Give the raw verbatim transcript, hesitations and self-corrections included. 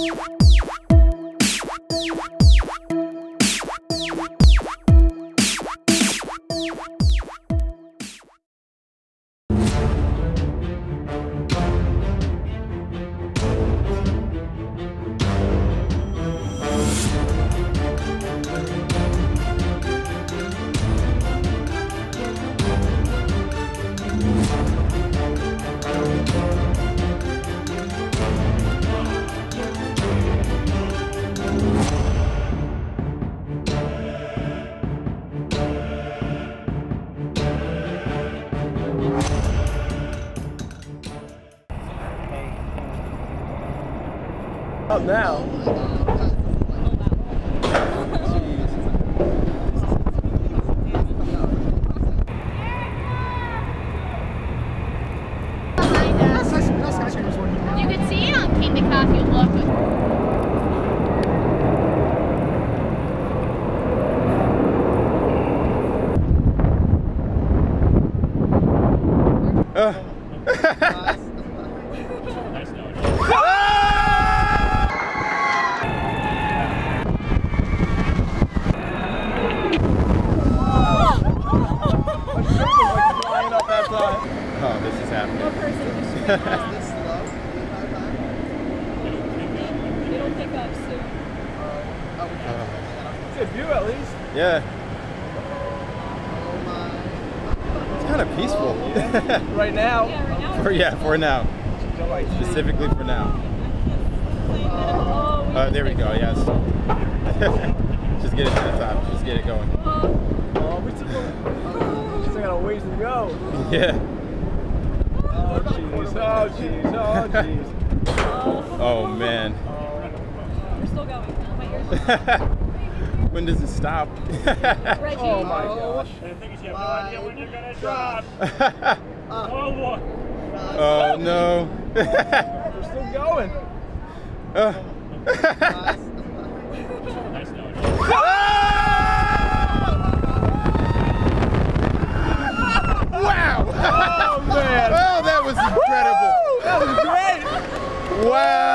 Up now. You could see it on King the Car if you look. Uh. Oh, this is happening. Is this slow? It'll pick up soon. Oh, we can't. Good view at least. Yeah. Oh my. It's kind of peaceful. Right now. Yeah, right now. For, yeah, for now. Specifically for now. Oh, Uh, there we go, yes. Just get it to the top. Just get it going. Oh, we still, oh, still got a ways to go. Yeah. Oh, jeez. Oh, jeez. Oh, jeez. Oh, man. We're still going. My ears. When does it stop? Reggie. Oh, my gosh. The thing is, you have no idea when you're going to drop. Uh, Oh, boy. Oh, no. We're still going. Uh. Nice note. Wow! Oh, man. Oh, that was incredible. That was great. Wow.